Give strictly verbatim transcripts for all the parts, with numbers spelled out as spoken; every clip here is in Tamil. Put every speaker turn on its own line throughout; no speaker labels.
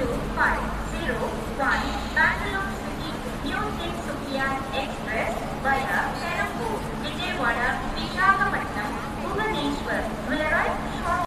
two five zero one Bangalore City New Tinsukia Express via Perambur, Vijayawada, Visakhapatnam, Bhubaneswar will arrive shortly.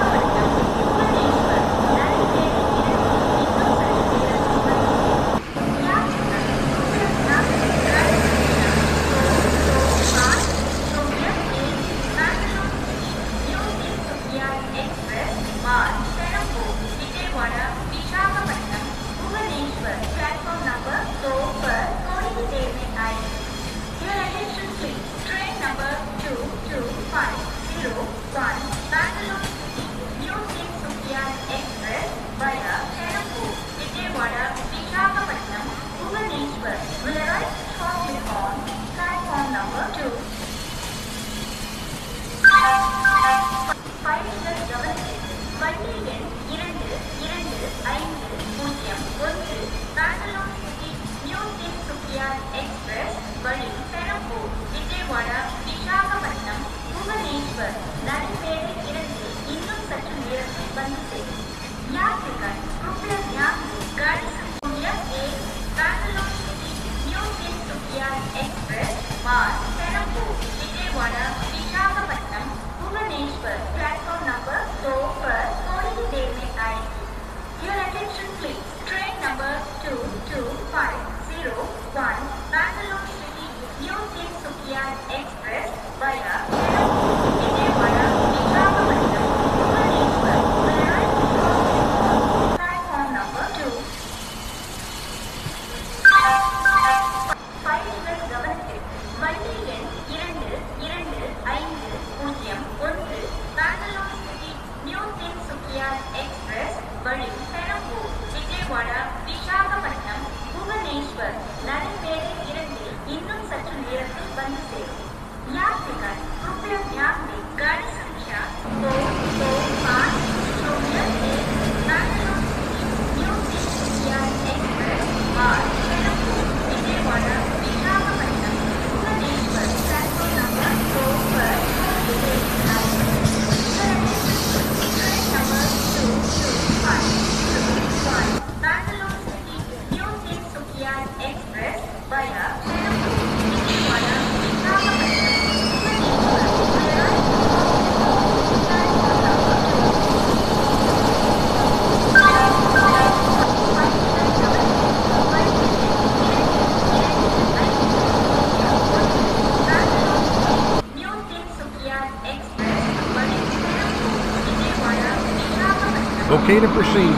Okay to proceed.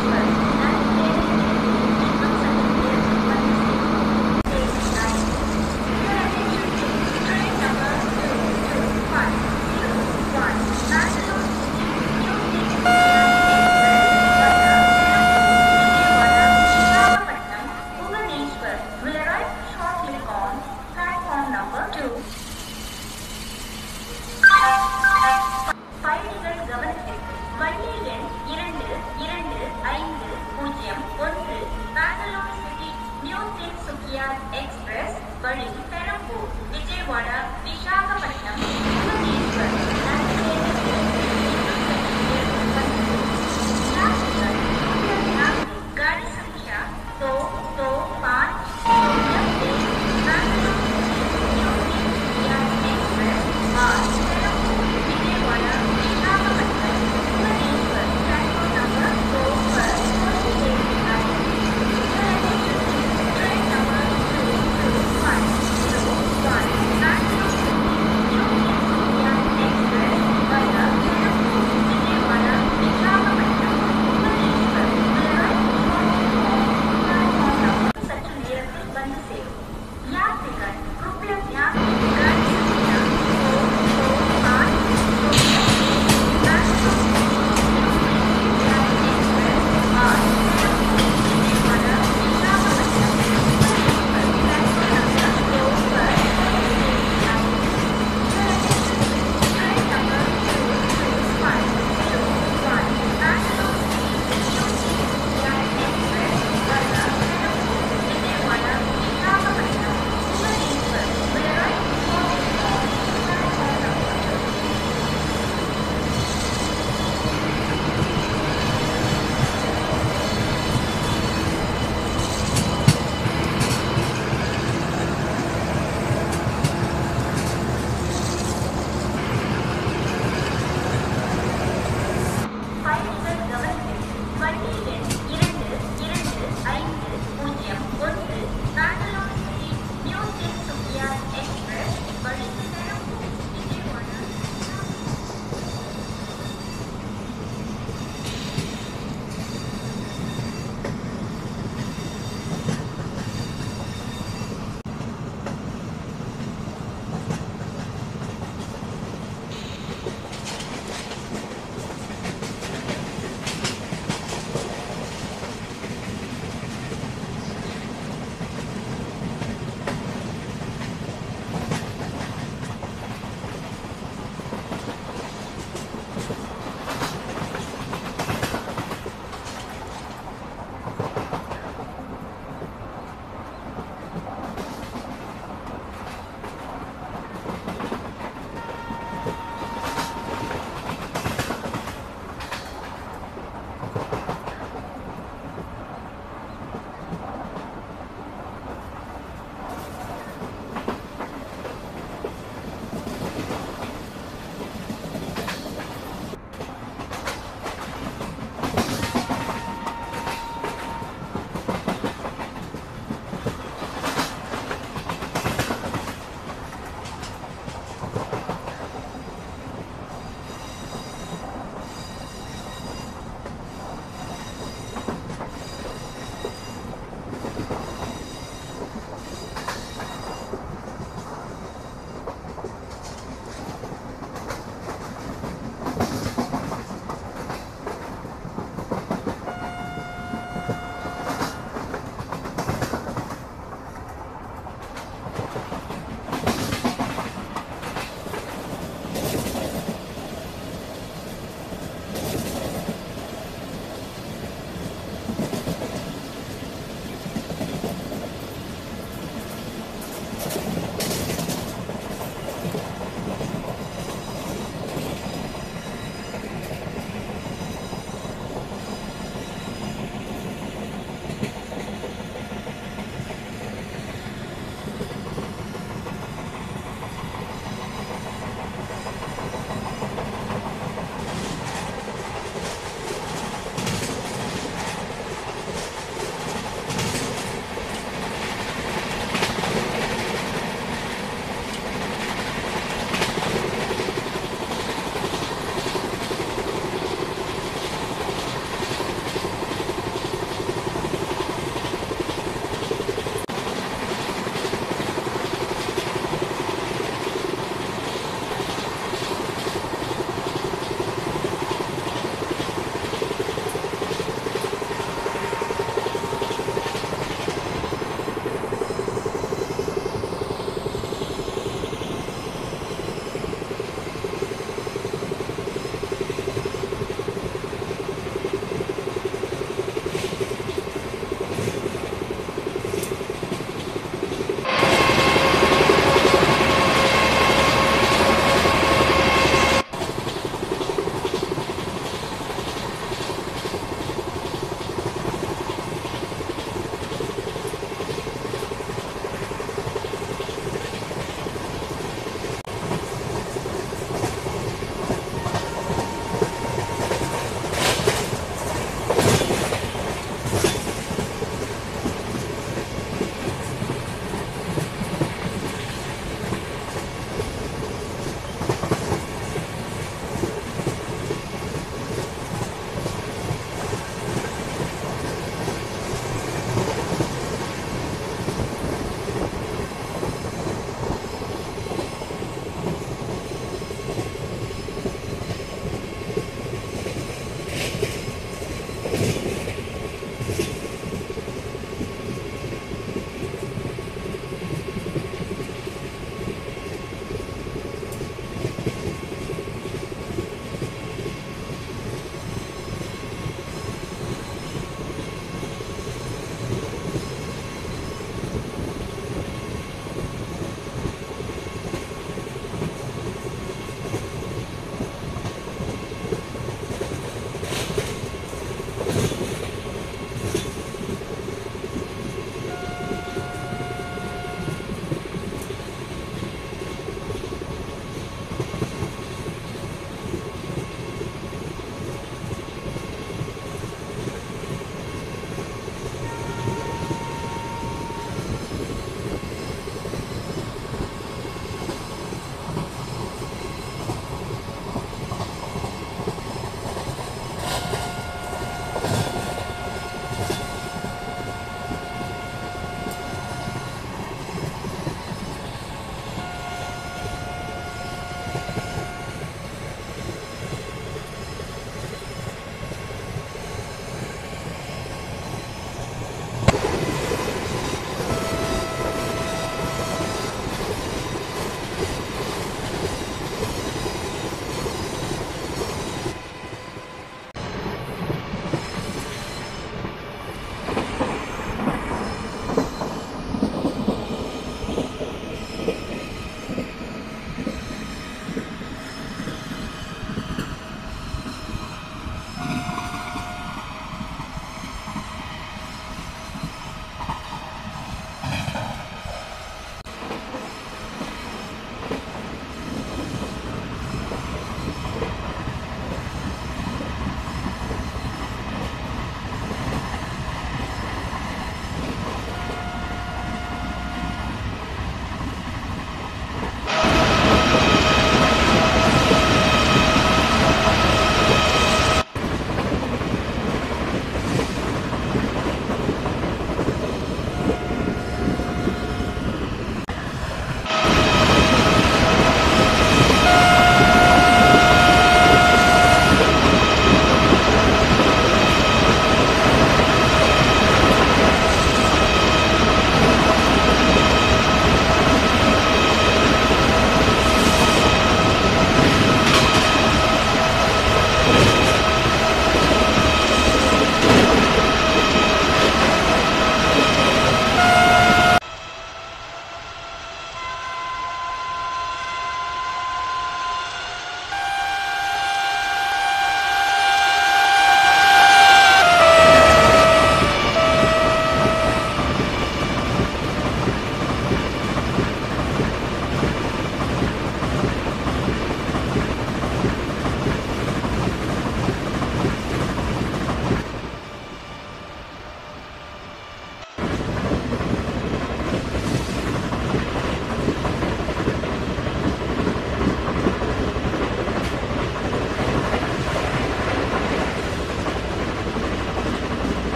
பயணிகள் கவனத்திற்கு வண்டி எண் இரண்டு இரண்டு ஐந்து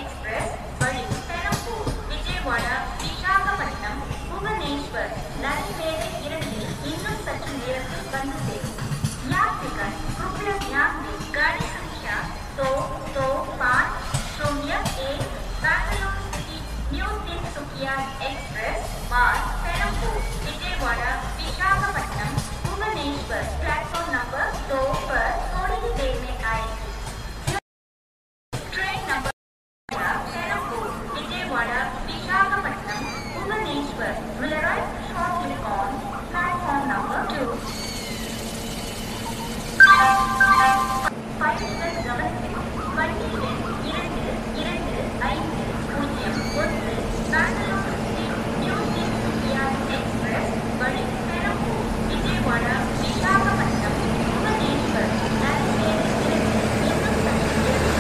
Express வழி பெரம்பூர் விஜயவாடா விசாகப்பட்டினம் புவனேஸ்வர் நரிமேடை இரண்டில் இன்னும் சற்று நேரத்தில் வந்து சேரும். यात्रिगण कृपया ध्यान दें गाड़ी संख्या दो दो पाँच शून्य एक Bangalore city new Tinsukia express मार्ग पेरम्बूर विजयवाड़ा विशाखापट्टनम भुवनेश्वर प्लेटफॉर्म नंबर दो पर थोड़ी ही देर में आएगी. Train number Perambur Vijayawada Visakhapatnam Bhubaneswar will arrive shortly on platform number two. பயணிகள் கவனத்தில் வண்டி எண் இரண்டு இரண்டு ஐந்து பூஜ்ஜியம் ஒன்று Bengaluru city new Tinsukia express வழி பெரம்பூர் விஜயவாடா விசாகப்பட்டினம் புவனேஸ்வர் நரிமேடை இரண்டு இன்னும் சற்று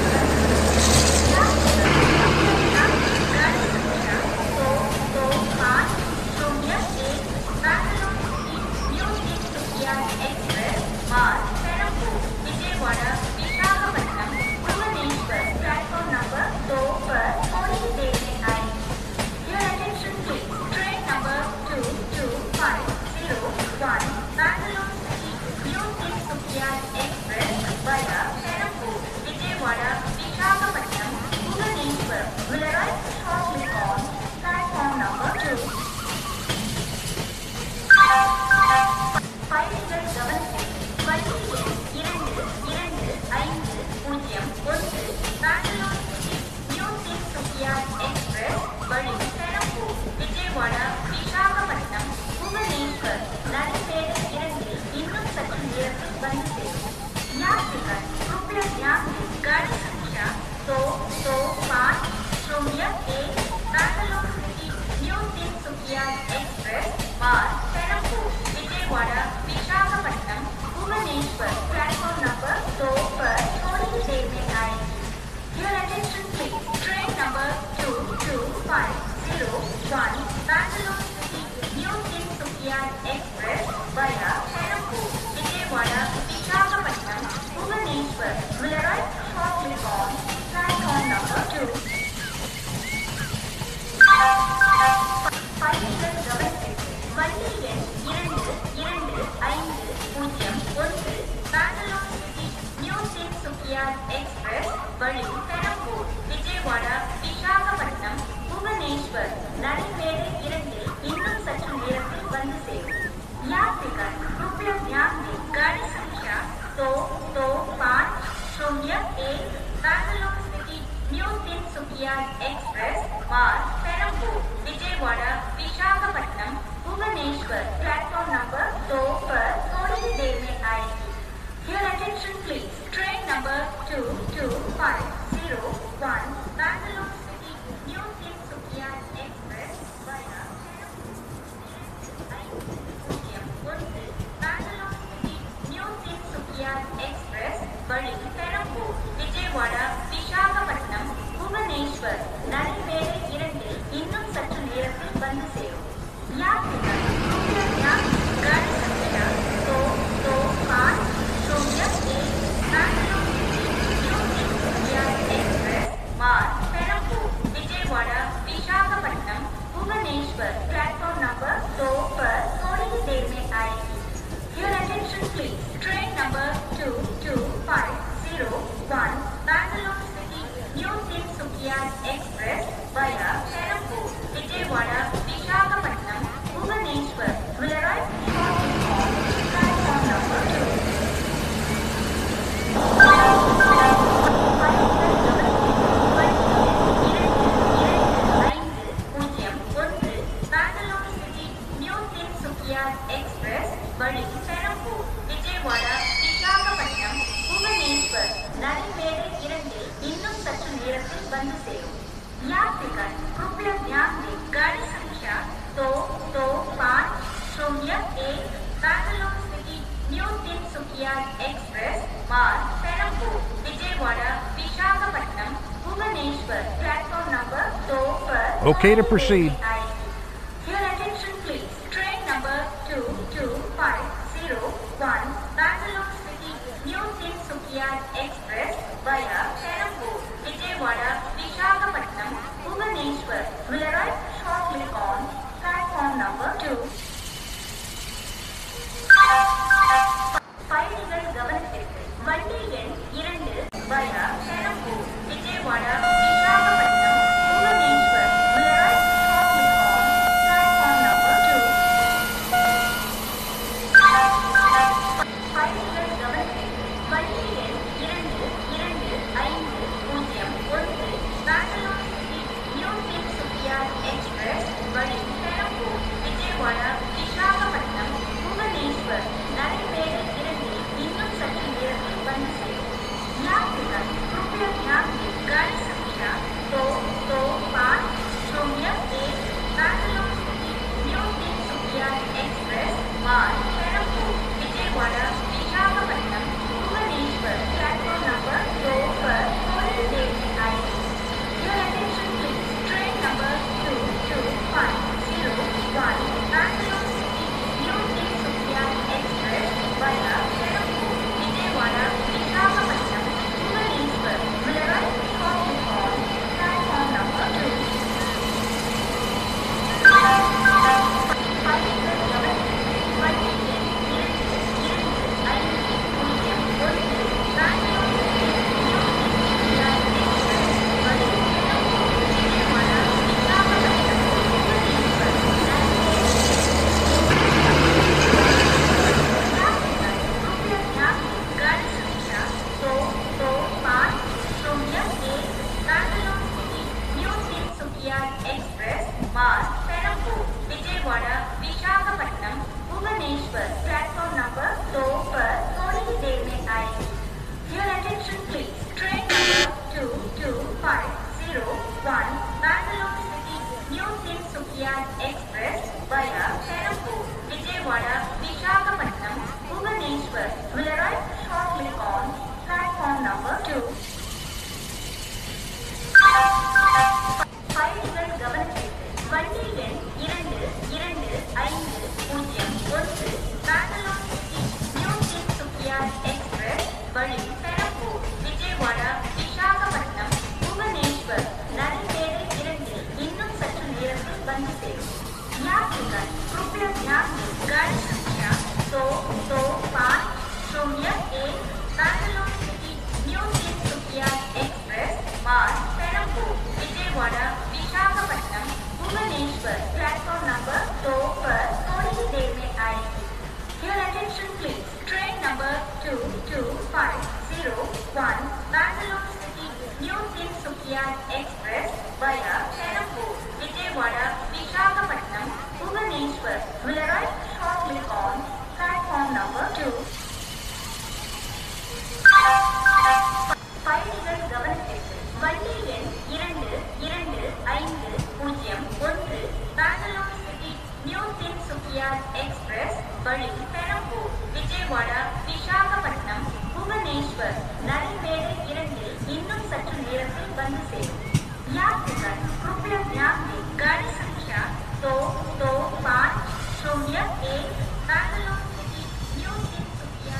गाड़ी संख्या दो दो पाँच शून्य एक Bangalore city new Tinsukia express मार्ग पेरम्बूर विजयवाड़ा विशाखापट्टनम भुवनेश्वर प्लेटफॉर्म नंबर दो पर थोड़ी ही देर में आएगी. Your attention please. Train number two two five zero one Bangalore City New Tinsukia Express via Perambur Vijayawada Visakhapatnam Bhubaneswar will arrive shortly on platform number two. பயணிகள் கவனத்தில் வண்டி எண் இரண்டு இரண்டு ஐந்து பூஜ்ஜியம் ஒன்று Bengaluru city new Tinsukia express வழி பெரம்பூர் விஜயவாடா விசாகப்பட்டினம் புவனேஸ்வர் நரிமேடை இரண்டில் இன்னும் சற்று நேரத்தில் வந்து சேரும். यात्रिगण कृपया ध्यान दें गाड़ी संख्या दो दो पाँच शून्य एक Bangalore city new Tinsukia express मार्ग पेरम्बूर विजयवाड़ा विशाखापट्टनम भुवनेश्वर प्लेटफॉर्म नंबर दो पर थोड़ी ही देर में आएगी. Your attention please. Train number two two five zero one Bangalore City New Tinsukia Express via Perambur Vijayawada Visakhapatnam Bhubaneswar will arrive shortly on platform number two. பயணிகள் கவனத்தில் வண்டி எண் இரண்டு இரண்டு ஐந்து பூஜ்ஜியம் ஒன்று Bengaluru city new Tinsukia express வழி பெரம்பூர் விஜயவாடா விசாகப்பட்டினம் புவனேஸ்வர் நரிமேடை இரண்டில் இன்னும் சற்று நேரத்தில் வந்து சேரும். यात्रिगण कृपया ध्यान दें गाड़ी संख्या दो दो पाँच शून्य एक Bangalore city new Tinsukia express मार्ग पेरम्बूर विजयवाड़ा विशाखापट्टनम भुवनेश्वर प्लेटफॉर्म नंबर दो पर थोड़ी ही देर में आएगी. Your attention please. Train number two two five zero one Bangalore City New Tinsukia Express via Bangalore City New Tinsukia Express வழி பெரம்பூர் விஜயவாடா விசாகப்பட்டினம் புவனேஸ்வர் நரிமேடை இரண்டில் இன்னும் சற்று நேரத்தில் வந்து சேரும். यात्रिगण कृपया ध्यान दें गाड़ी संख्या दो दो पाँच शून्य एक Bangalore city new Tinsukia express मार्ग पेरम्बूर विजयवाड़ा विशाखापट्टनम भुवनेश्वर प्लेटफॉर्म नंबर दो पर थोड़ी ही देर में आएगी. Your attention please. Train number two two five zero one Bangalore City New Tinsukia Express via Perambur Vijayawada Visakhapatnam Bhubaneswar will arrive shortly on platform number two. பயணிகள் கவனத்தில் வண்டி எண் இரண்டு இரண்டு ஐந்து பூஜ்ஜியம் ஒன்று Bengaluru city new Tinsukia express வழி பெரம்பூர் விஜயவாடா விசாகப்பட்டினம் புவனேஸ்வர் நரிமேடை இரண்டில் இன்னும் சற்று நேரத்தில் வந்து சேரும். यात्रिगण कृपया ध्यान दें गाड़ी संख्या दो दो पाँच शून्य एक Bangalore city new Tinsukia express मार्ग पेरम्बूर विजयवाड़ा विशाखापट्टनम भुवनेश्वर प्लेटफॉर्म नंबर दो पर
Okay to proceed.
Your attention please. Train number two two five zero one Bangalore City New Tinsukia Express via Perambur Vijayawada Visakhapatnam Bhubaneswar, platform number दो पर थोड़ी ही देर में आएगी. Your attention please. Train number two two five zero one Bangalore City New Tinsukia Express via Perambur, Vijayawada, Visakhapatnam, Bhubaneswar will arrive shortly on platform number two. பயணிகள் கவனத்திற்கு வண்டி எண் இரண்டு இரண்டு ஐந்து பூஜ்ஜியம் ஒன்று Bengaluru city new Tinsukia express வழி பெரம்பூர் விஜயவாடா விசாகப்பட்டினம் புவனேஸ்வர் நரிமேடு இரண்டில் இன்னும் சற்று நேரத்தில் வந்து சேரும். यात्रीगण कृपया ध्यान दें गाड़ी संख्या दो दो पाँच शून्य एक Bangalore city new Tinsukia express मार्ग पेरम्बूर विजयवाड़ा विशाखापट्टनम भुवनेश्वर प्लेटफॉर्म नंबर दो पर थोड़ी ही देर में आएगी. Your attention please. Train number two two five zero one Bangalore City New Tinsukia Express via Perambur Vijayawada Visakhapatnam Bhubaneswar will arrive shortly on platform number two. பயணிகள் கவனத்திற்கு வண்டி எண் இரண்டு இரண்டு ஐந்து பூஜ்ஜியம் ஒன்று Bengaluru city new Tinsukia express வழி பெரம்பூர் விஜயவாடா விசாகப்பட்டினம் புவனேஸ்வர் நரிமேடு இரண்டில் இன்னும் சற்று நேரத்தில் வந்து சேரும். यात्रीगण कृपया ध्यान दें गाड़ी संख्या दो दो पाँच शून्य एक बैंगलोर सिटी न्यू तिनसुकिया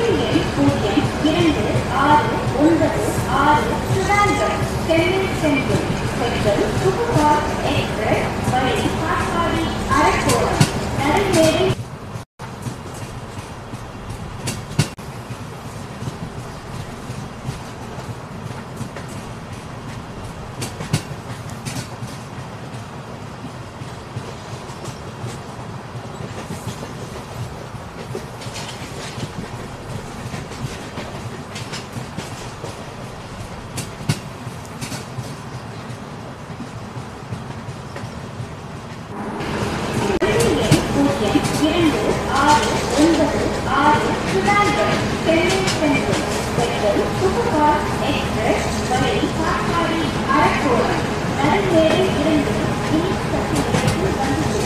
எண் பூஜ்ஜியம் இரண்டு ஆறு ஒன்பது ஆறு Tiruvarur Chennai central special super fast express வழி காட்பாடி அரக்கோணம் நடுமேடை இரண்டு ஆறு ஒன்பது ஆறு Tiruvarur Chennai central special super fast express வழி காட்பாடி அரக்கோணம் நடுமேடை இரண்டு இனிப்பு சக்தி நிலையத்தில் வந்து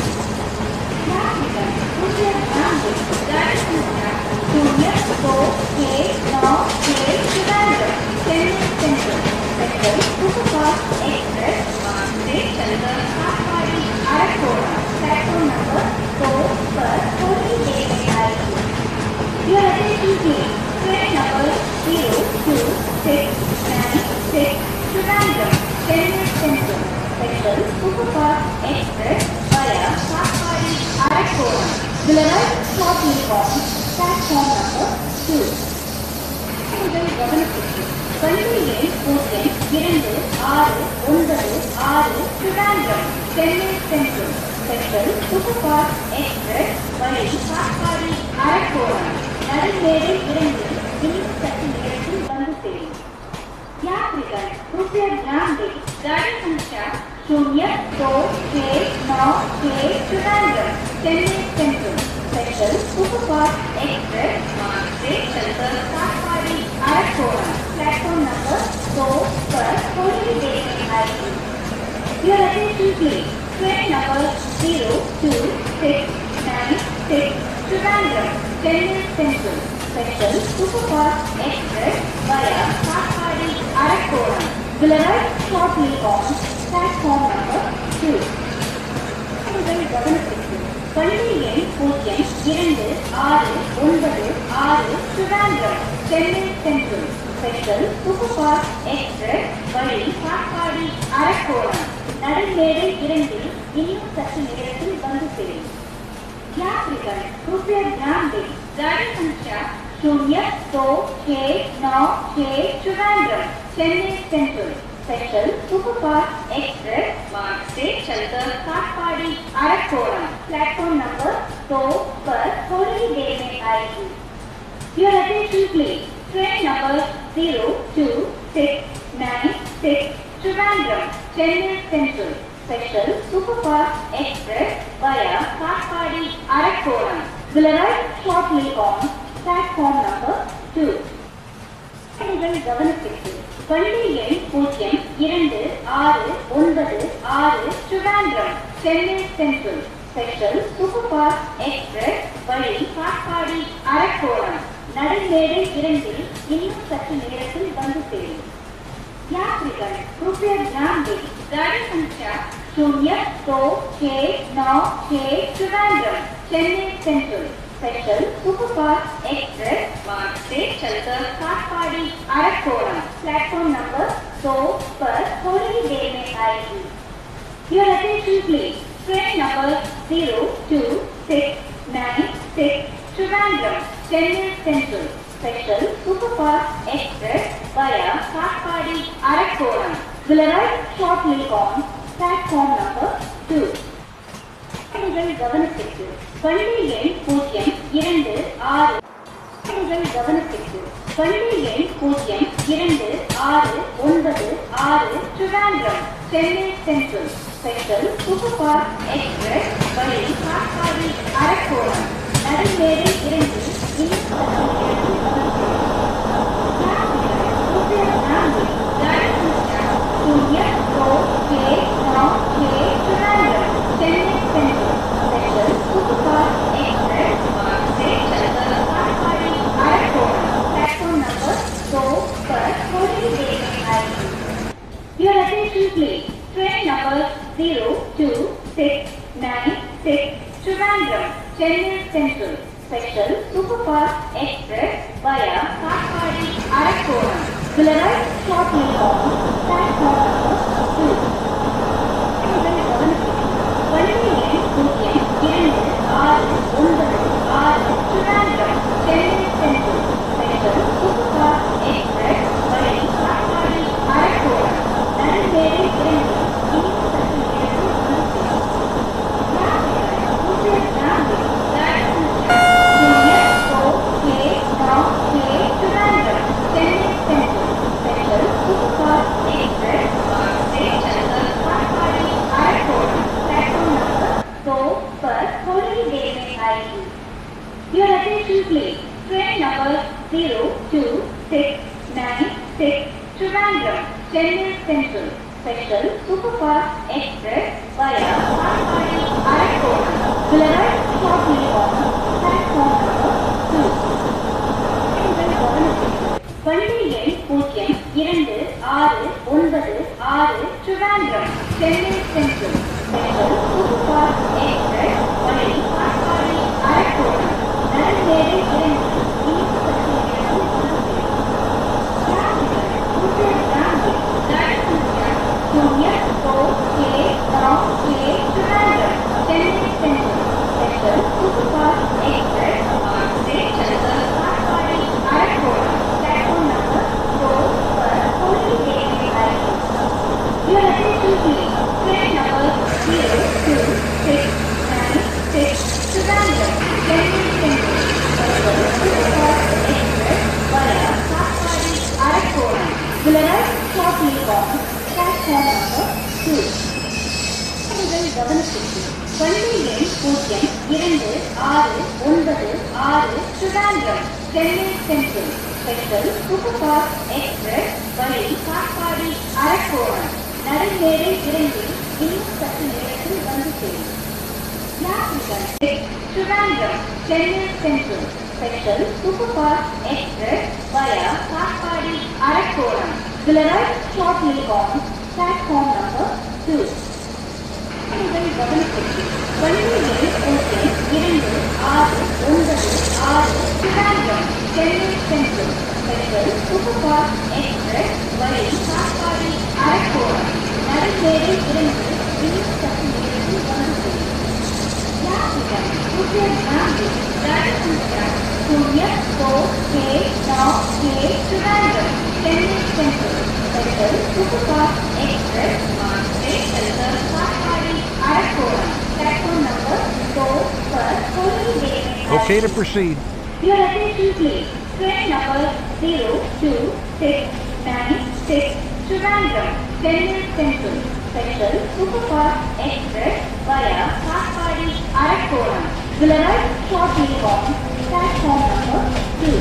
शून्य दो छः नौ छः Tiruvarur Chennai central special super fast express से चलकर काटपाड़ी அரக்கோணம் प्लेटफॉर्म नंबर दो पर थोड़ी देर में आएगी। Your attention please. Train number zero two six nine six Trivandrum Chennai Central Special Superfast Express via Kaatpadi Arakkoram will arrive shortly on platform number two. உங்கள் கவனத்திற்கு வண்டி எண் பூஜ்ஜியம் இரண்டு ஆறு ஒன்பது ஆறு Tiruvarur Chennai central special superfast express வழி காட்பாடி அரக்கோணம் நடுமேடை இரண்டு இனிப்பு சக்தி நிலையத்தில் வந்து சேரும் यात्रीगण कृपया ध्यान दें गाड़ी संख्या शून्य दो छः नौ छः Trivandrum Chennai central special superfast express मार्ग से चलकर काटपाड़ी अरक्कोणम प्लेटफॉर्म नंबर दो पर थोड़ी देर में आएगी। Your attention please. Train number zero two six nine six Trivandrum Chennai Central Special Superfast Express via Kaatpadi Arakkoram will arrive shortly on platform number two. உங்கள் கவனத்திற்கு வண்டி எண் பூஜ்ஜியம் இரண்டு ஆறு ஒன்பது ஆறு Tiruvarur Chennai central special superfast express வழி காட்பாடி அரக்கோணம் நடுமேடை இரண்டில் இன்னும் சற்று நேரத்தில் வந்து சேரும் यात्रीगण कृपया ध्यान दें गाड़ी संख्या शून्य दो छः नौ छः Trivandrum Chennai central special superfast express मार्ग से चलकर काटपाड़ी अरक्कोणम प्लेटफॉर्म नंबर दो पर थोड़ी देर में आएगी। Your attention please. Train number zero two six nine six Trivandrum Chennai Central Special Superfast Express via Kaatpadi Arakkoram will arrive shortly on platform number two. உங்கள் கவனத்திற்கு வண்டி எண் பூஜ்ஜியம் இரண்டு ஆறு ஒன்பது ஆறு Tiruvarur Chennai central special superfast express வழி காட்பாடி அரக்கோணம் நடுமேடை இரண்டில் இன்னும் சற்று நேரத்தில் வந்து சேரும் यात्रीगण कृपया ध्यान दें गाड़ी संख्या शून्य दो छः नौ छः Trivandrum Chennai central special superfast express मार्ग से चलकर काटपाड़ी अरक्कोणम प्लेटफॉर्म नंबर दो पर थोड़ी देर में आएगी। Your attention please. Train number zero two six nine six Trivandrum Chennai Central Special Superfast Express via Kaatpadi Arakkoram will arrive shortly on platform number two. உங்கள் கவனத்திற்கு வண்டி எண் பூஜ்ஜியம் இரண்டு ஆறு உங்கள் கவனத்திற்கு வண்டி எண் பூஜ்ஜியம் இரண்டு ஆறு ஒன்பது ஆறு Tiruvarur Chennai central special superfast express வழி காட்பாடி அரக்கோணம் நடுமேடை இரண்டு இனிப்பு शून्य दो छः नौ छः Trivandrum Chennai central special superfast express मार्ग से चलकर काटपाड़ी अरक्कोणम प्लेटफॉर्म नंबर दो पर थोड़ी देर में आएगी। Your attention please. Train number zero two six nine six Trivandrum Chennai Central Special Super will arrive shortly on platform number two. வண்டி எண் பூஜ்ஜியம் இரண்டு ஆறு ஒன்பது ஆறு Thiruvananthapuram Chennai central special super fast express வழி காட்பாடி அரக்கோணம் நடுவேறு இரண்டு இனிப்பு சற்று Your attention please. Train number zero two six nine six Trivandrum, Chennai Central, Special Superfast Express via Kaatpadi, Arakkonam will arrive shortly on platform number two. வண்டி எண் பூஜ்ஜியம் இரண்டு ஆறு ஒன்பது ஆறு Trivandrum, Chennai Central, Special Superfast Express வழி காட்பாடி அரக்கோணம் நடுவேறு இரண்டு இனிப்பு சற்று शून्य दो छः नौ छः Trivandrum, Chennai Central, Special Superfast Express मार्ग से चलकर काटपाड़ी अरक्कोणम प्लेटफॉर्म नंबर दो पर थोड़ी देर में आएगी. Your attention please. Train number zero two six nine six Trivandrum, Chennai Central, Special Superfast Express via Kaatpadi, Arakkonam will arrive shortly on platform number two. கவனத்திற்கு வண்டி எண் பூஜ்ஜியம் இரண்டு ஆறு ஒன்பது ஆறு Trivandrum, Chennai central, special superfast express வழி காட்பாடி அரக்கோணம் நடுவேறு இரண்டு இன்னும் சற்று நேரத்தில் வந்து சேரும். யாத்ரிகர் Trivandrum, Chennai central, special superfast express via Katpadi Arakkonam will arrive shortly on platform number two. கவனத்திற்கு வண்டி எண் பூஜ்ஜியம் இரண்டு ஆறு ஒன்பது ஆறு Trivandrum, Chennai central, special superfast express வழி காட்பாடி அரக்கோணம் நடுவேறு இரண்டு இன்னும் சற்று நேரத்தில் வந்து சேரும். यात्रिगण कृपया ध्यान दें. गाड़ी संख्या शून्य दो छः नौ छः Trivandrum, Chennai central, special superfast express मार्ग से चलकर काटपाड़ी अरक्कोणम प्लेटफॉर्म नंबर दो पर थोड़ी देर में.
Okay to proceed.
Your attention please. Train number zero two six nine six Trivandrum, Chennai Central, Special Superfast Express via Kaatpadi, Arakkonam will arrive shortly on platform number two.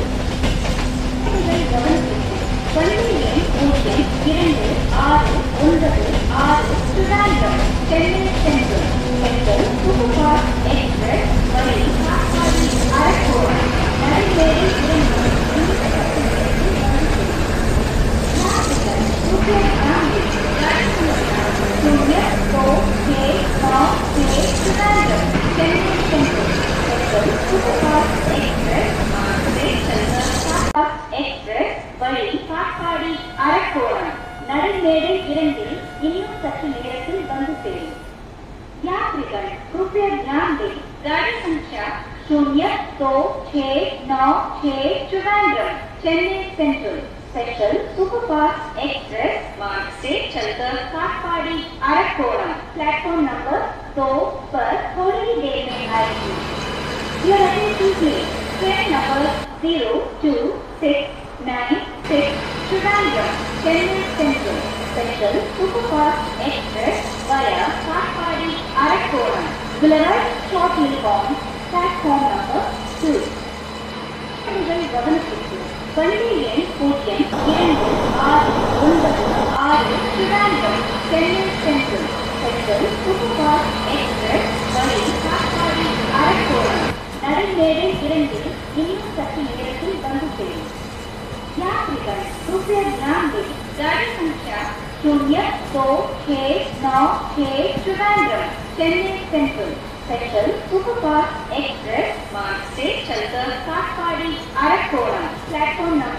வண்டி எண் பூஜ்ஜியம் இரண்டு ஆறு ஒன்பது ஆறு Trivandrum, Chennai central, special superfast express வழி காட்பாடி அரக்கோணம் நடுவேறு இரண்டு இன்னும் சற்று நேரத்தில் வந்து சேரும். யாத்ரிகர் कृपया ध्यान दें. गाड़ी संख्या शून्य दो छः नौ छः Trivandrum, Chennai central, special superfast express मार्ग से चलकर काटपाड़ी एक्सप्रेस वழி காட்பாடி அரக்கோணம் நடுவேறு இரண்டில் இன்னும் சற்று நேரத்தில் வந்து சேரும். यात्रिगण कृपया ध्यान दें. गाड़ी संख्या शून्य दो छः नौ छः Trivandrum, Chennai central, special superfast express मार्ग से चलकर काटपाड़ी अरक्कोणम प्लेटफॉर्म नंबर दो पर थोड़ी देर में आएगी. Your attention please. Train number zero two six nine six Trivandrum, Chennai Central, Special Superfast Express via Kaatpadi, Arakkonam will arrive shortly on platform number two. கவனத்திற்கு வண்டி எண் பூஜ்ஜியம் இரண்டு ஆறு ஒன்பது ஆறு Trivandrum, Chennai central, special superfast express வழி காட்பாடி அரக்கோணம் நடுவேறு இரண்டில் இன்னும் சற்று நேரத்தில் வந்து சேரும். यात्रिगण कृपया ध्यान दें. गाड़ी संख्या शून्य दो छः नौ छः Trivandrum, Chennai central, special superfast express मार्ग से चलकर Katpadi Arakkonam platform number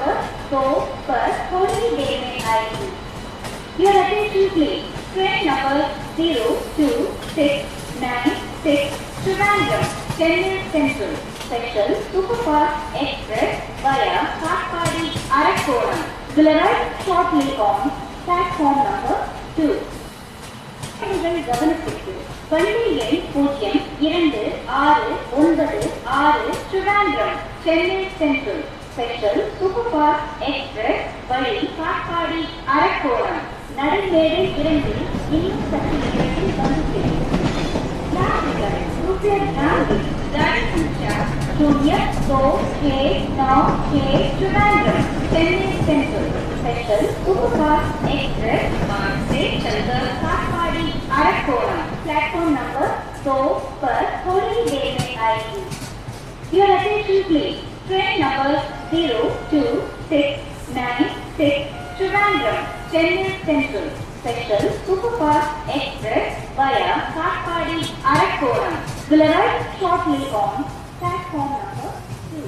so पर थोड़ी देर में आएगी. Your attention please. Train number zero two six nine six Trivandrum, Chennai Central, Special Superfast Express via Kathpadi, Arakkoram. Will arrive shortly on platform number two. உங்கள் கவனத்திற்கு பள்ளி எண் பூஜ்ஜியம் இரண்டு ஆறு ஒன்பது ஆறு Trivandrum, Chennai central, special superfast express வழி காட்பாடி அரக்கோணம் நடுமேடை இரண்டில் இன்னும் சற்று நேரத்தில் வந்து சேரும். यात्रिगण कृपया ध्यान दें, गाड़ी संख्या शून्य दो छः नौ छः Trivandrum, Chennai central, special superfast express मार्ग से चलकर काठपाड़ी अरक्कोणम प्लेटफॉर्म नंबर दो पर थोड़ी देर में आएगी. Your attention please. Train number zero two six nine six Trivandrum, Chennai Central, Special Superfast Express via Kathpadi, Arakkoram will arrive shortly on platform number two.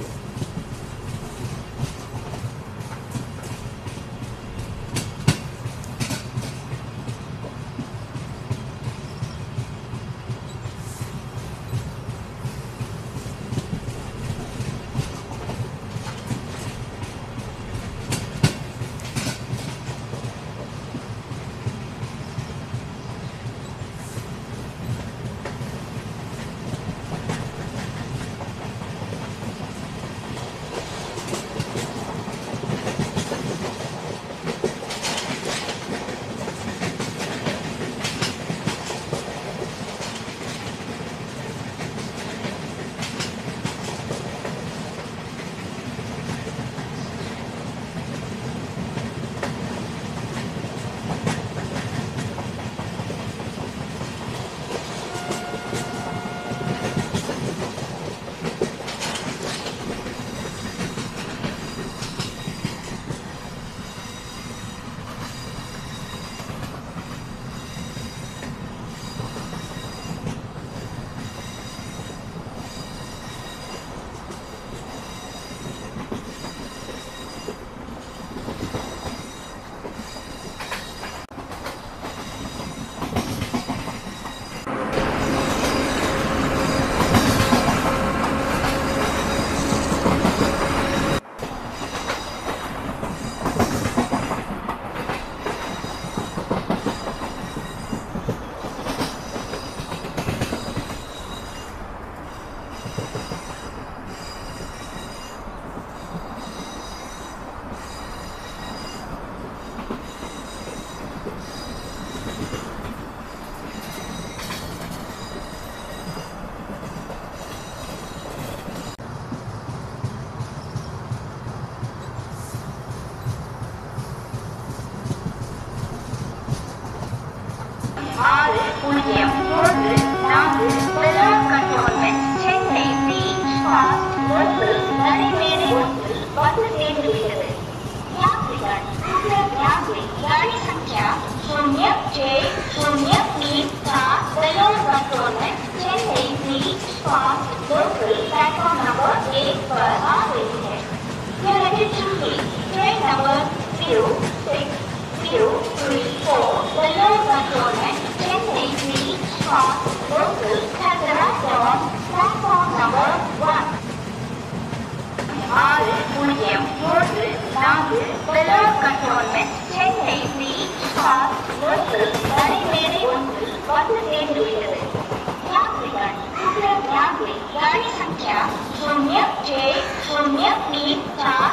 ஆறு பூஜ்ஜியம் மூன்று நான்கு Vellore cantonment Chennai beach fast local நடைமேடை ஒன்றில் வந்து சேர்ந்துவிட்டது. यात्रीगण कृपया ध्यान दें, गाड़ी संख्या शून्य छः शून्य तीन सात Vellore cantonment Chennai beach fast local platform number एक पर आ रही है. Your attention please. Train number zero six zero three four Vellore cantonment Chennai beach fast local has arrived on platform number one. ஆறு பூஜ்ஜியம் மூன்று நான்கு Vellore cantonment Chennai beach fast local நடைமேடை ஒன்றில் வந்து சேர்ந்துவிட்டது. यात्रीगण कृपया ध्यान दें, गाड़ी संख्या शून्य छः शून्य तीन सात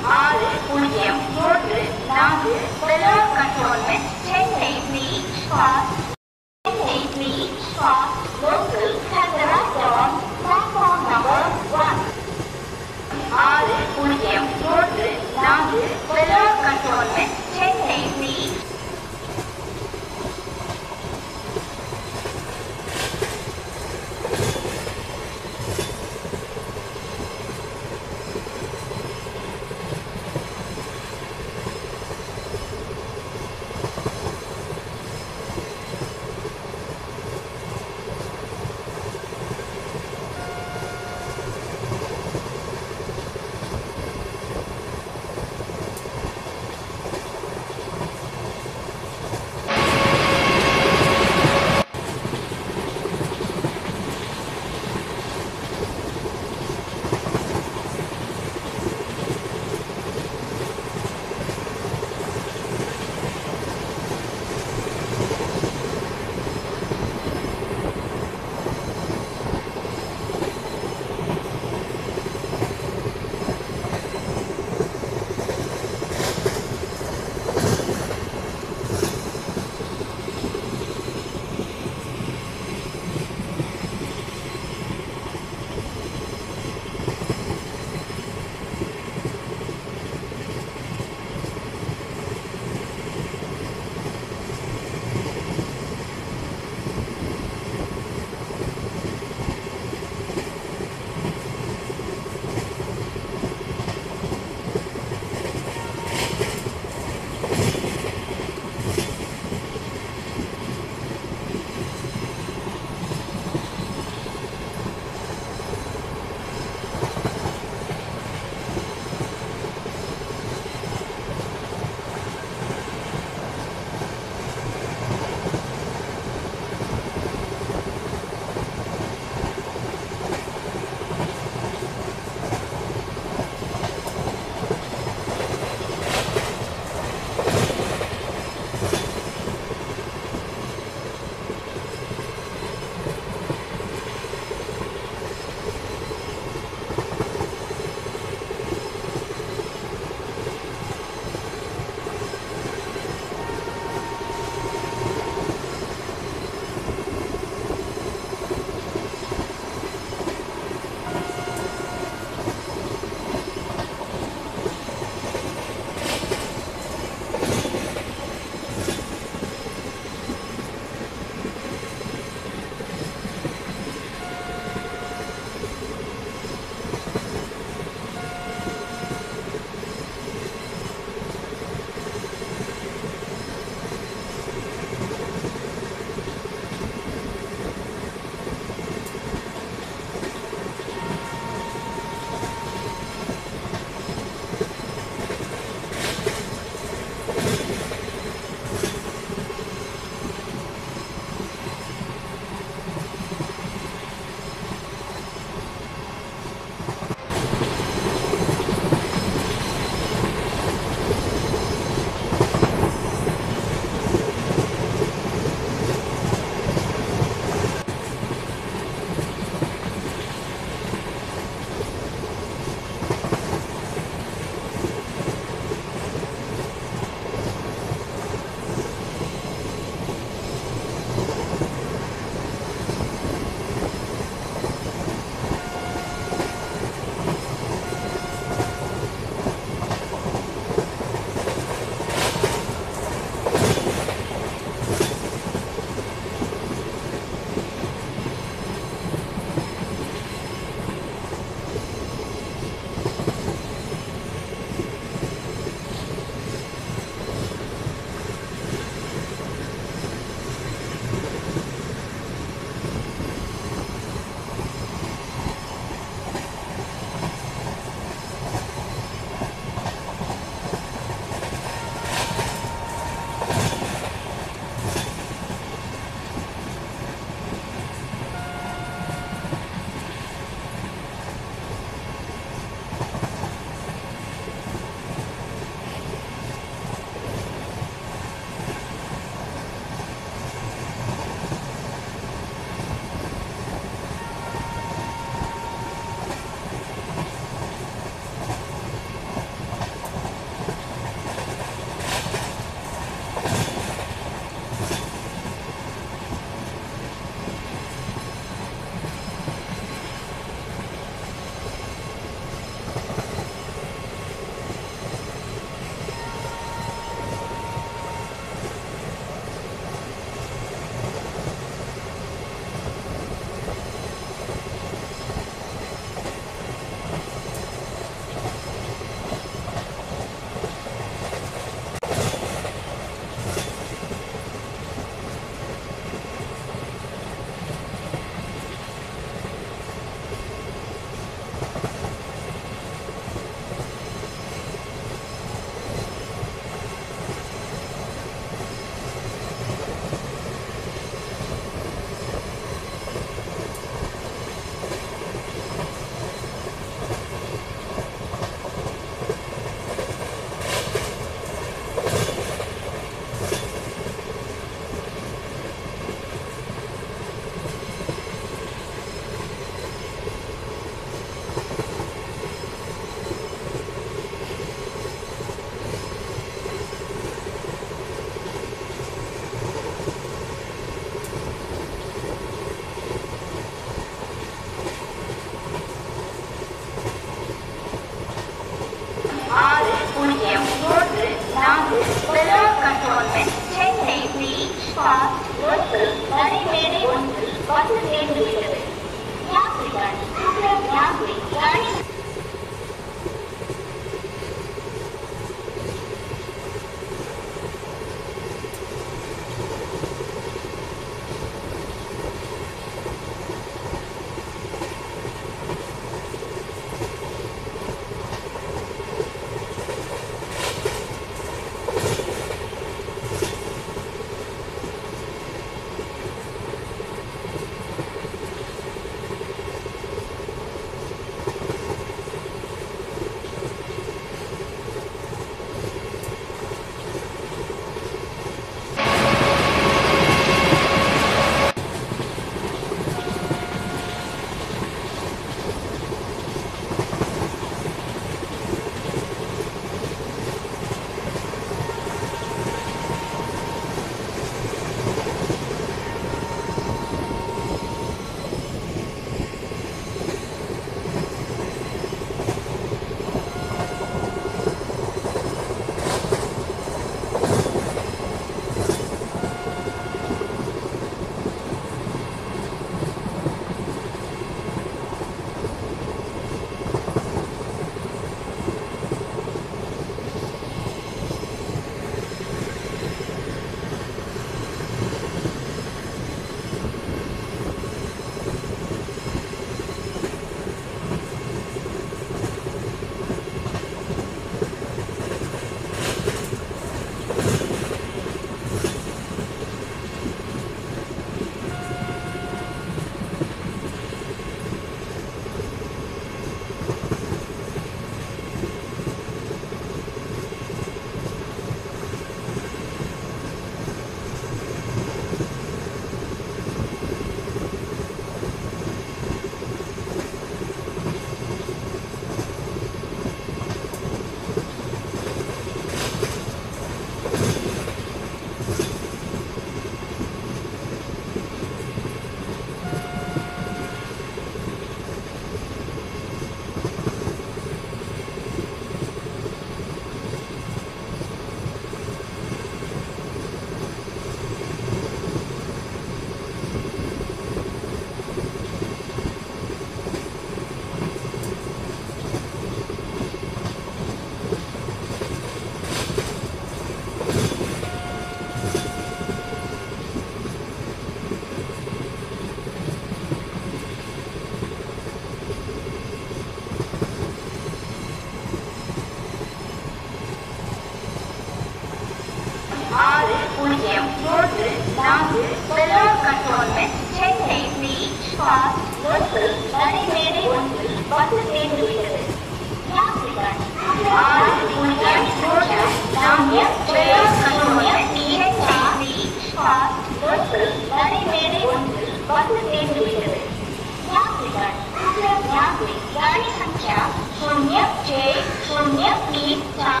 பாஸ் பஸ்ஸில் நடைமேடை ஒன்றில் பஸ் சேர்ந்துவிட்டது. யாத்ரிகன் ஆறு பூஜ்ஜியம் பூஜ்ஜியம் நான்கு ஜெயா கண்ட்ரோல் டிஎஸ்ஐசி பாஸ் பஸ்ஸில் நடைமேடை ஒன்றில் பஸ் சேர்ந்துவிட்டது. यात्रिगण यात्री गाड़ी संख्या शून्य छः शून्य तीन चार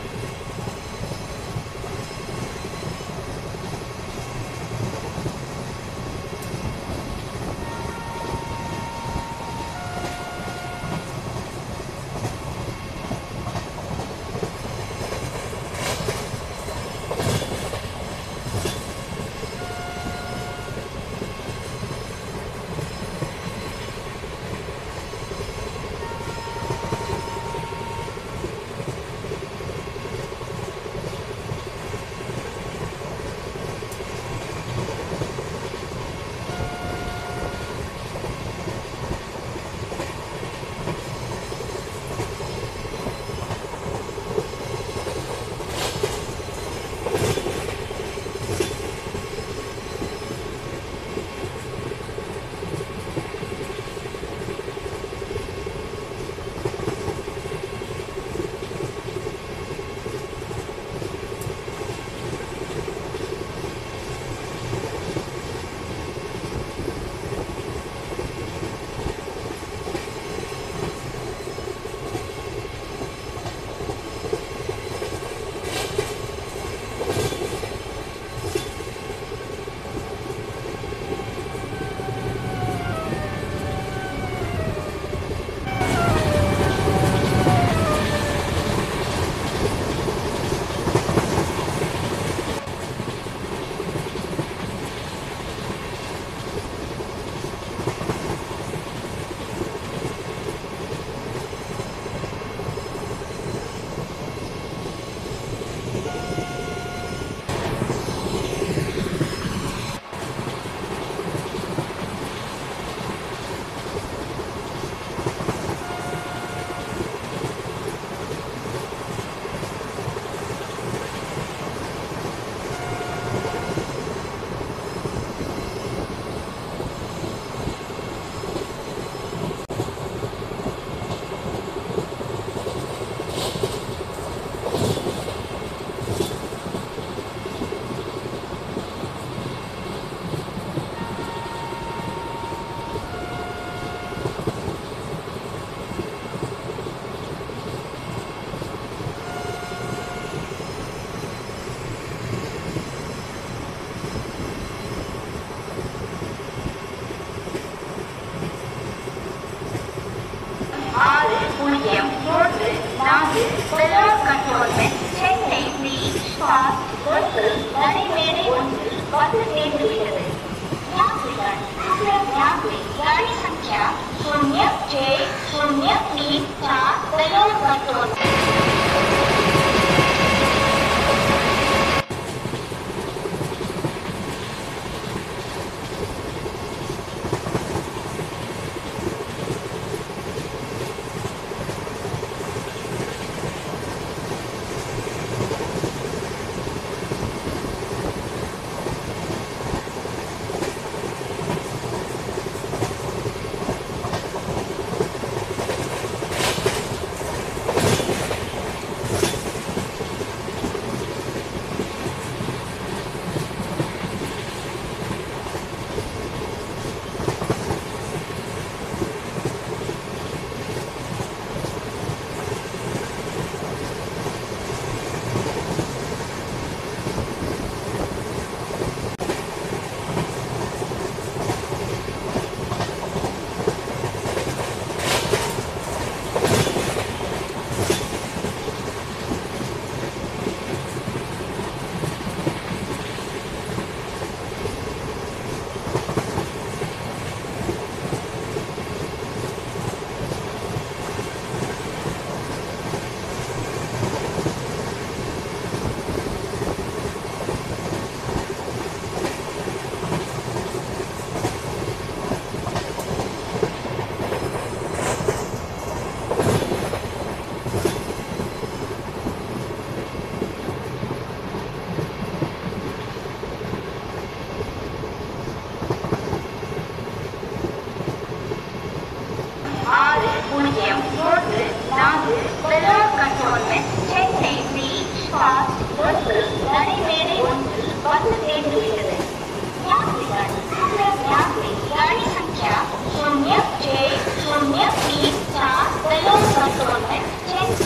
பூஜ்ஜியம் மூன்று நான்கு Vellore cantonment Chennai beach fast பஸ்ஸில் நடைமேடை ஒன்றில் பஸ் சேர்ந்துவிட்டது. यात्रिगण यात्री गाड़ी संख्या शून्य छः शून्य तीन चार Vellore control Vellore Cantonment, Chennai reach fast bus நடைமேடை ஒன்றில் வந்து சேர்ந்துவிட்டது. यात्रीगण कृपया ध्यान दें, गाड़ी संख्या शून्य छः शून्य तीन चार वेल्लोर कैंटोनमेंट चेन्नई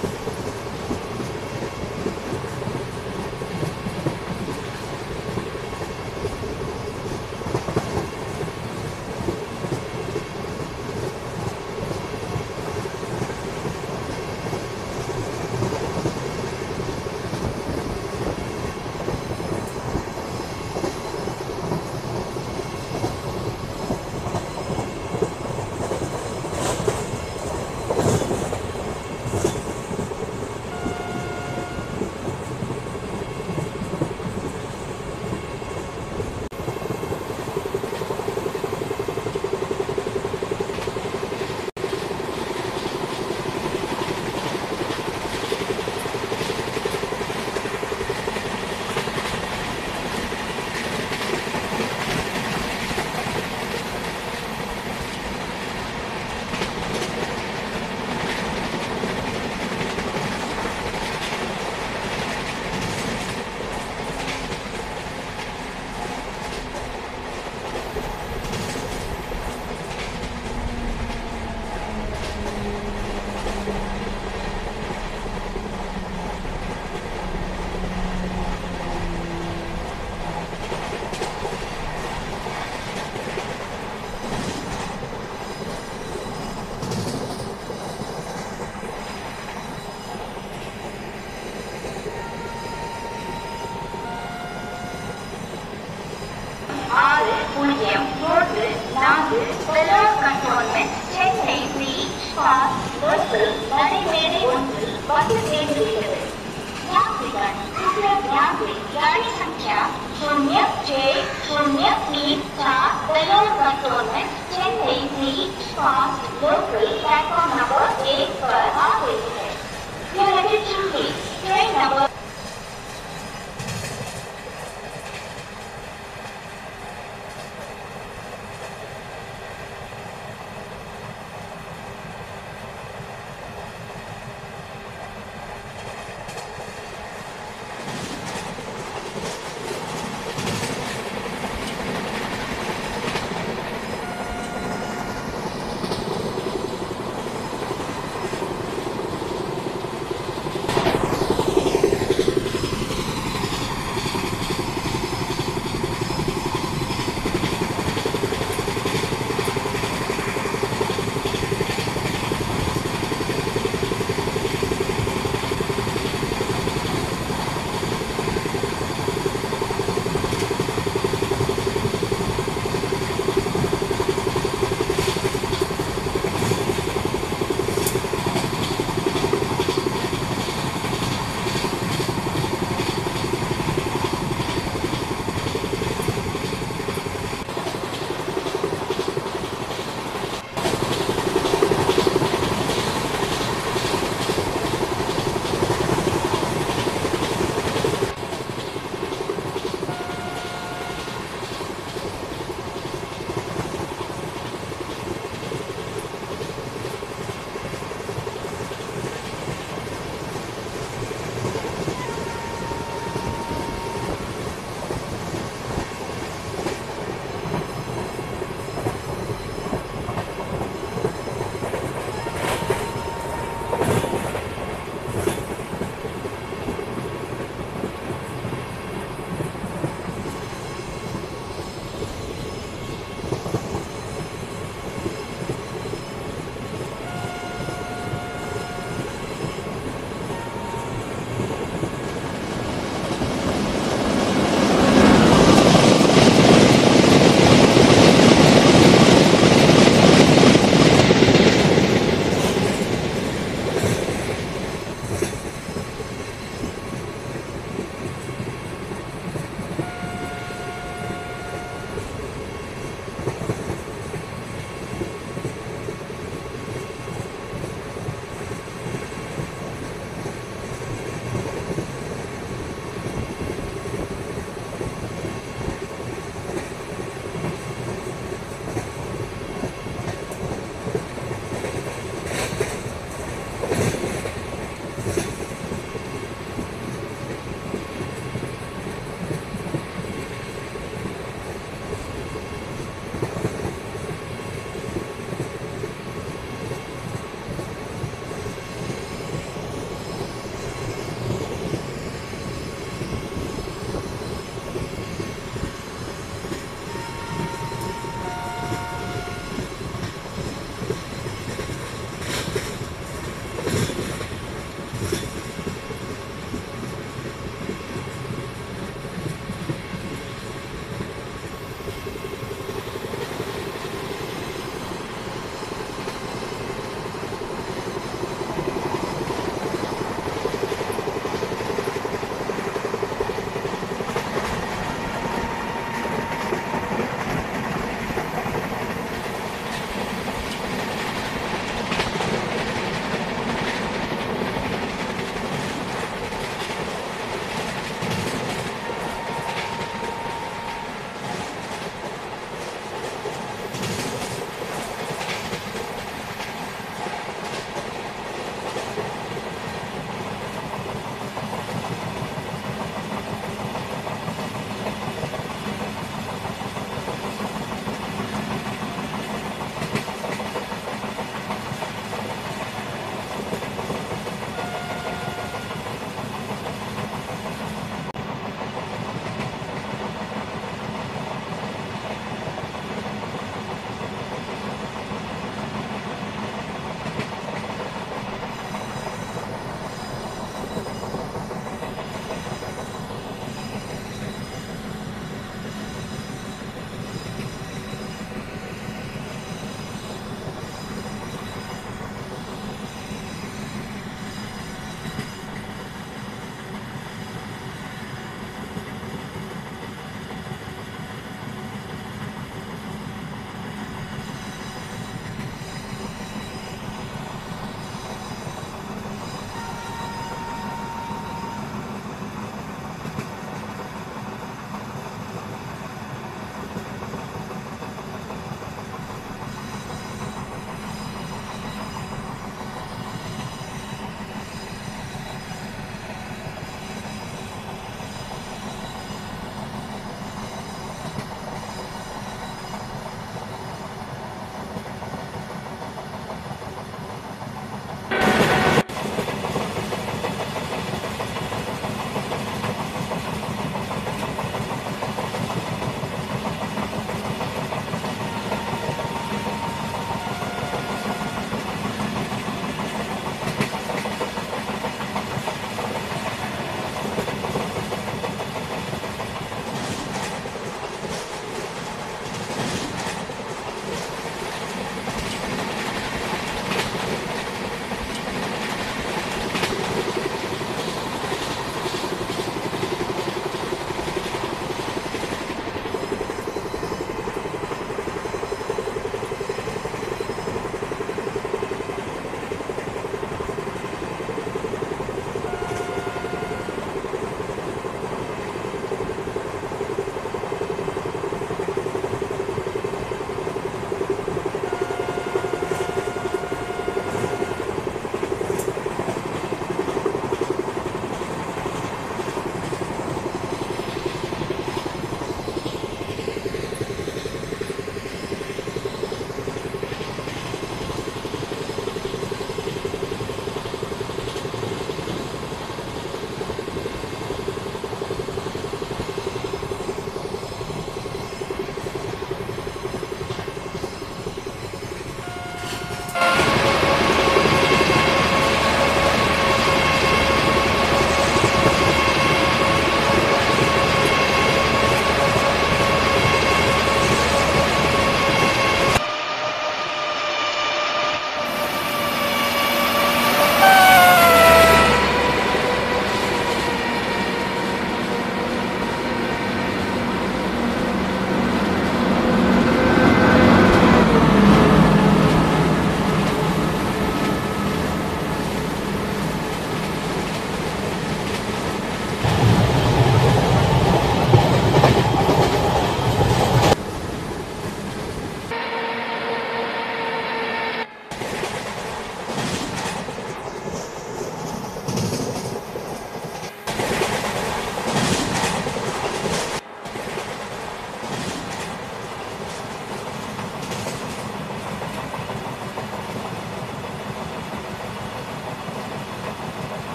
ஆறு பூஜ்ஜியம் மூன்று நான்கு Vellore cantonment Chennai reach fast bus நடைமேடை ஒன்றில் வந்து சேர்ந்துவிட்டது. यात्रीगण कृपया ध्यान दें, गाड़ी संख्या शून्य छः शून्य तीन चार Vellore cantonment Chennai reach fast local platform number एक पर आ गई है. Your attention please. Train number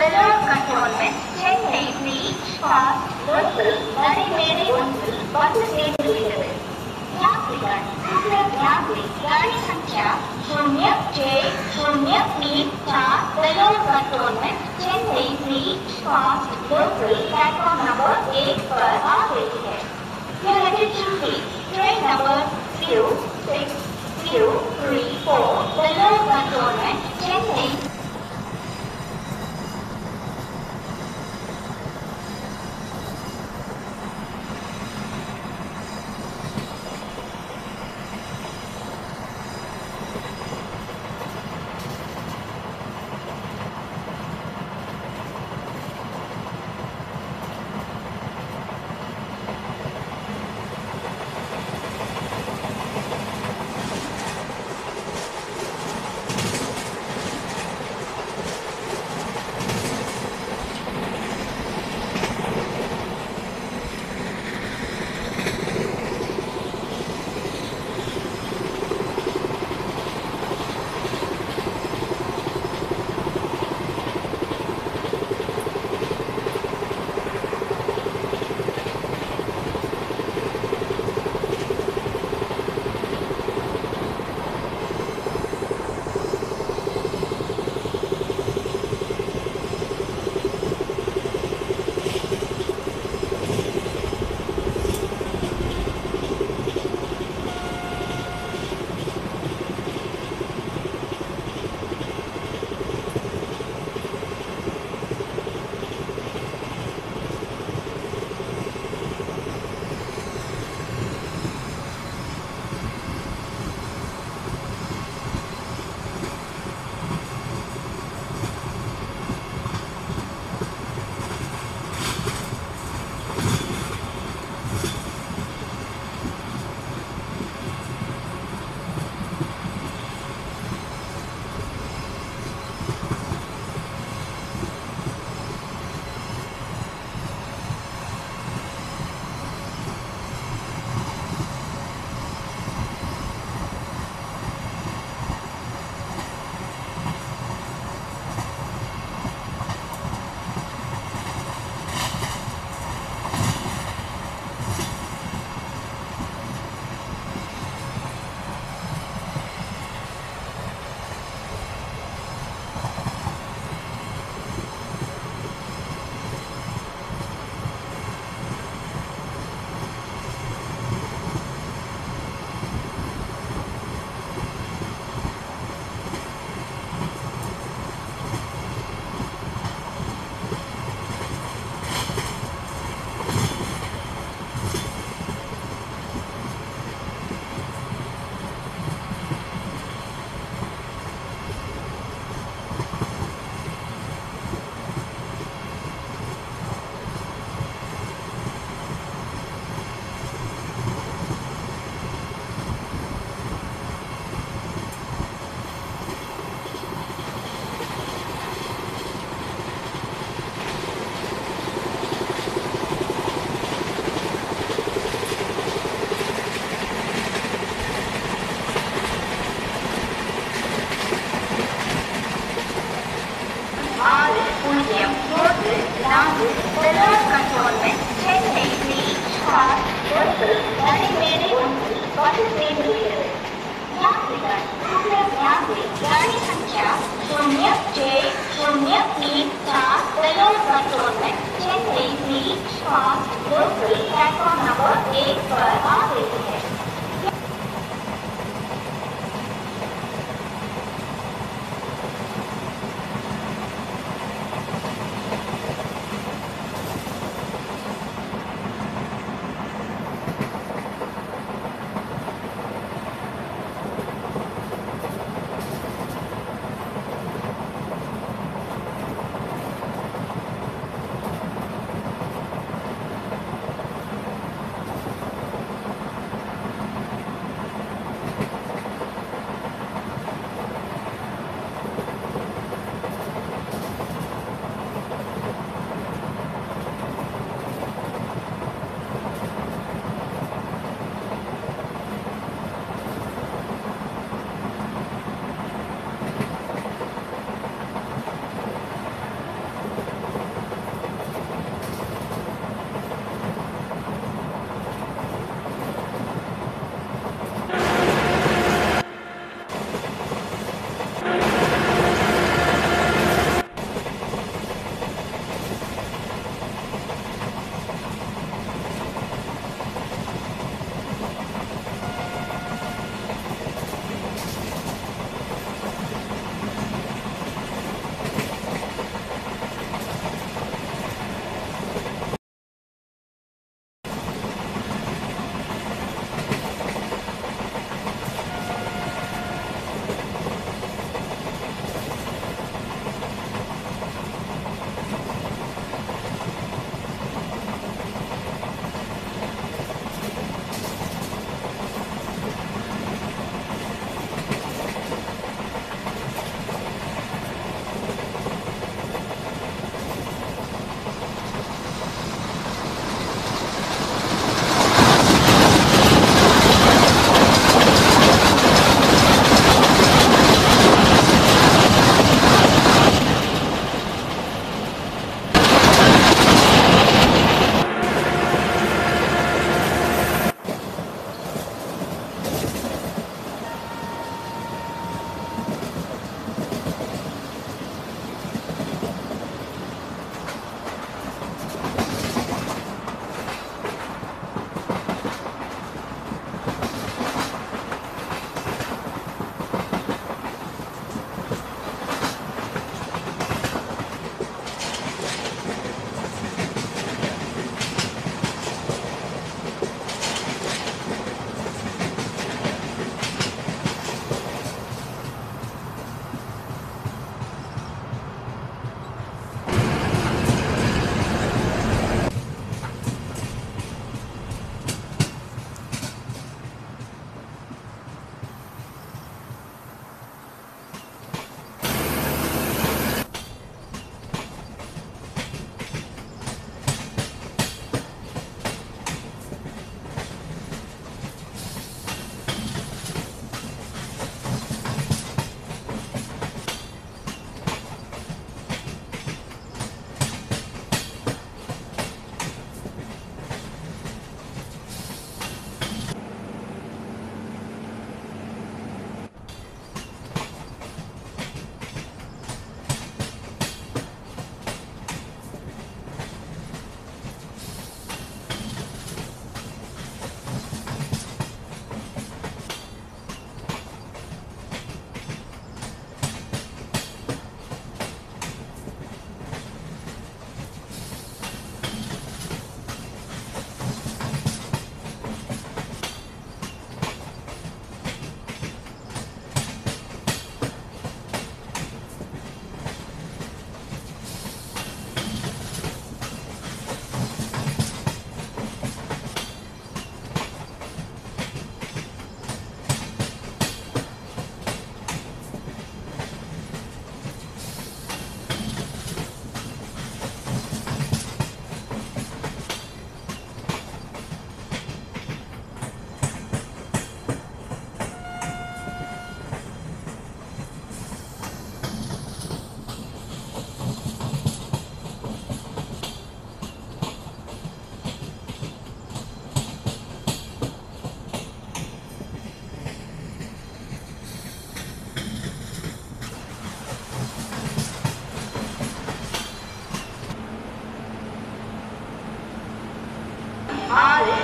Velar Cantonment, Chennai reach past local நடைமேடை ஒன்றில் வந்து சேர்ந்துவிட்டது. यात्रीगण कृपया ध्यान दें, गाड़ी संख्या शून्य छः शून्य तीन चार Vellore cantonment Chennai reach fast local platform number एक पर आ रही है. Your attention please. Train number zero six zero three four Vellore cantonment Chennai.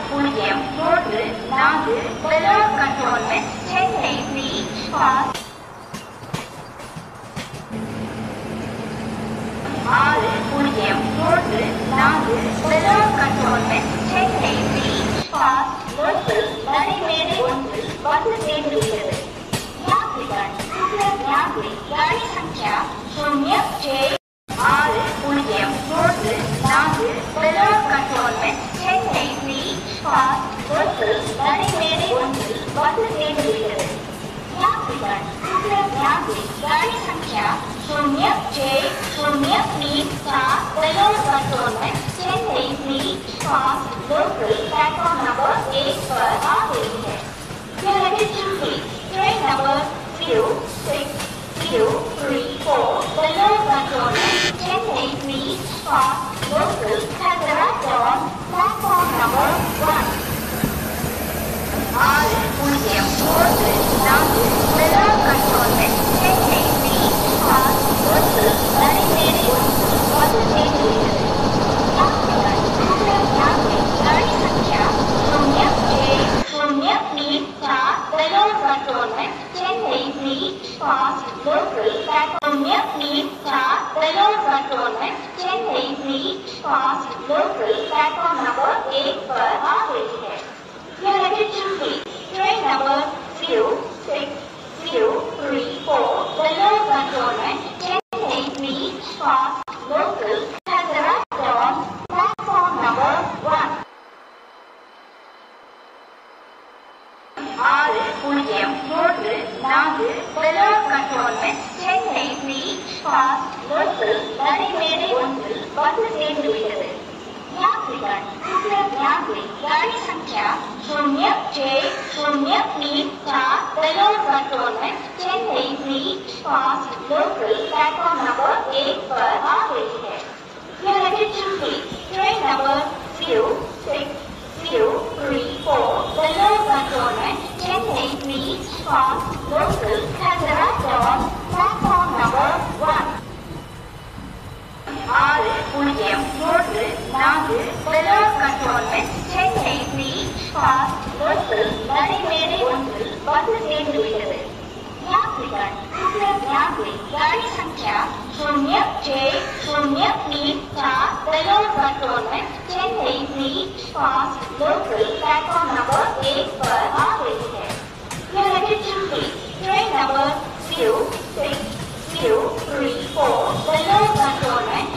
பூஜ்ஜியம் மூன்று நான்கு Vellore cantonment Chennai reach fast ஆறு பூஜ்ஜியம் மூன்று நான்கு Vellore cantonment Chennai reach fast local நடைமேடை ஒன்றில் வந்து சேர்ந்துள்ளது. यात्रीगण कृपया ध्यान दें गाड़ी संख्या शून्य छह ஆறு பூஜ்ஜியம் மூன்று நான்கு Vellore cantonment Chennai reach fast local நடைமேடை ஒன்றில் வந்து சேர்ந்துள்ளது. यात्रीगण कृपया ध्यान दें गाड़ी संख्या शून्य छह शून्य तीन सात Vellore cantonment Chennai reach fast local platform number एक पर आ गई है. यह train train number zero six zero three four Vellore cantonment Chennai reach fast local Hyderabad platform number one. ஆறு பூஜ்ஜியம் மூன்று நான்கு Vellore cantonment Chennai reach fast local நடைமேடை ஒன்றில் வந்து சேர்ந்துள்ளது. यात्रीगण कृपया ध्यान दें गाड़ी संख्या शून्य छह शून्य तीन सात Vellore cantonment Chennai reach fast local शून्य तीन सात Vellore cantonment Chennai reach fast local platform number एक पर आ गई है. यह train number zero six zero three four Vellore cantonment Chennai reach fast local Hyderabad platform number one. ஆறு பூஜ்ஜியம் மூன்று நான்கு Vellore cantonment Chennai reach fast local நடைமேடை ஒன்றில் வந்து சேர்ந்துள்ளது. यात्रीगण कृपया ध्यान दें गाड़ी संख्या शून्य छह शून्य तीन सात Vellore cantonment Chennai reach fast local platform number एक पर आ गई है. यह train number zero six zero three four Vellore cantonment Chennai reach fast local Hyderabad platform number one. ஆறு பூஜ்ஜியம் மூன்று நான்கு Vellore cantonment Chennai reach fast local நடைமேடை ஒன்றில் வந்து சேர்ந்துள்ளது. यात्रीगण कृपया ध्यान दें गाड़ी संख्या शून्य छह शून्य तीन सात Vellore cantonment Chennai reach fast local platform number एक पर आ गई है. यह train number zero six zero three four Vellore cantonment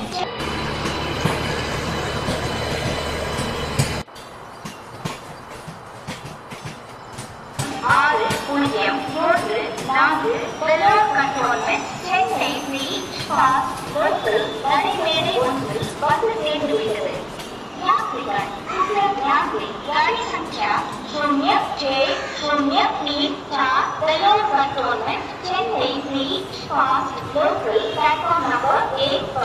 ஆறு பூஜ்ஜியம் மூன்று நான்கு Vellore cantonment Chennai reach fast local நடைமேடை ஒன்றில் வந்து சேர்ந்துள்ளது. यात्रीगण कृपया ध्यान दें गाड़ी संख्या शून्य छह शून्य तीन सात Vellore cantonment Chennai reach fast local platform number एक पर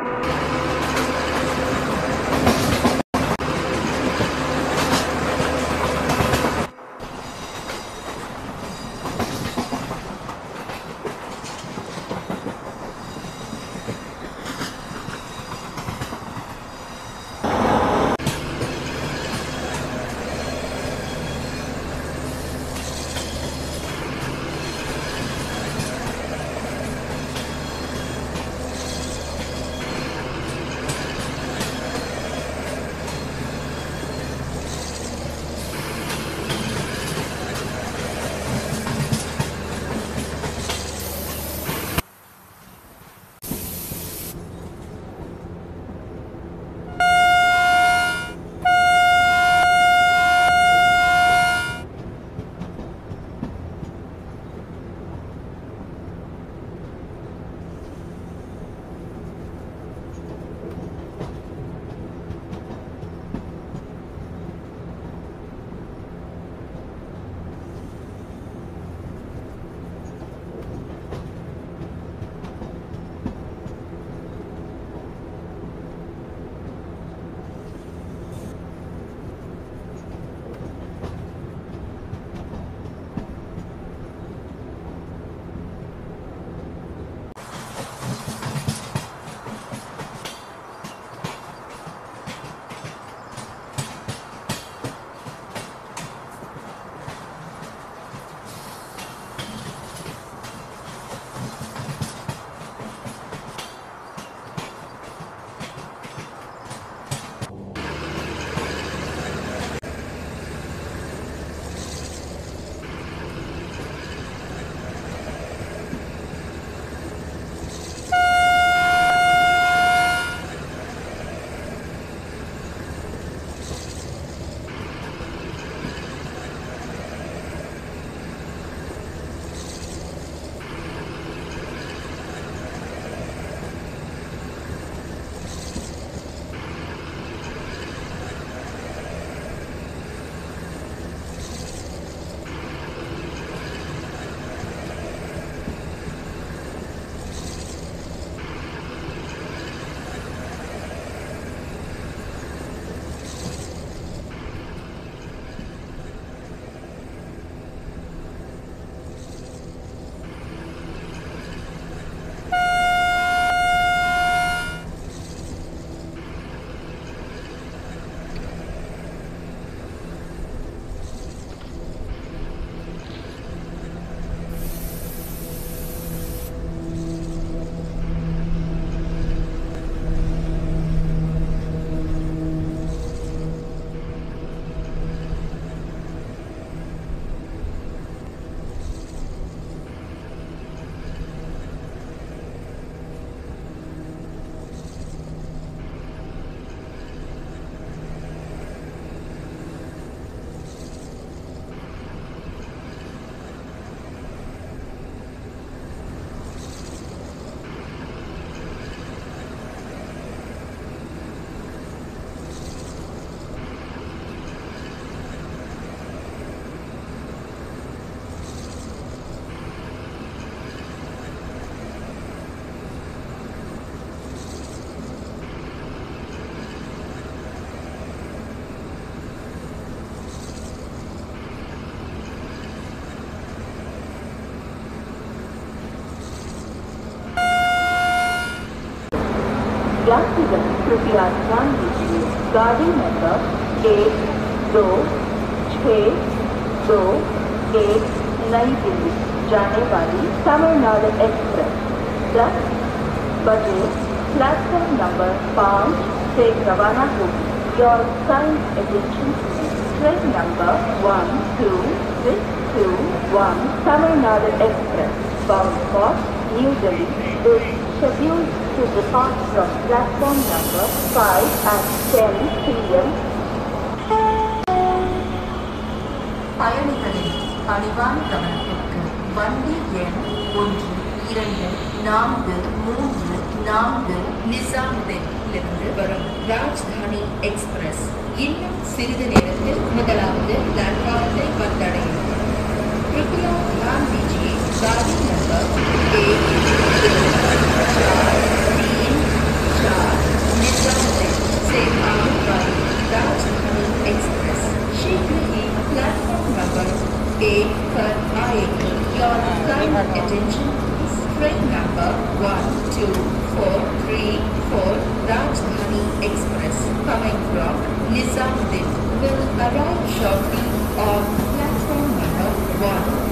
यात्रीगण कृपया ध्यान दीजिए, गाड़ी नंबर एक दो छः दो एक नई दिल्ली जाने वाली तमिलनाडु एक्सप्रेस दस बजे प्लेटफॉर्म नंबर पाँच से रवाना होगी। Your kind attention please. Train number one two six two one Tamil Nadu Express bound for New Delhi is scheduled to depart from platform number five at ten p m
பயணிகளின் பணிவான கவனத்திற்கு வண்டி எண் ஒன்று இரண்டு நான்கு மூன்று நான்கு நிசாமுதீனிலிருந்து வரும் ராஜ்தானி எக்ஸ்பிரஸ் இன்னும் சிறிது நேரத்தில் முதலாவது பிளாட்பாரத்தை வந்தடையும். कृपया ध्यान दीजिए, गाड़ी नंबर एक दो चार तीन चार powered by Rajdhani Express. शीघ्र ही प्लेटफॉर्म नंबर eight पर आएगी. Your kind attention please. Train number one two four three four Rajdhani Express coming from Nizamuddin will arrive shortly on platform number one.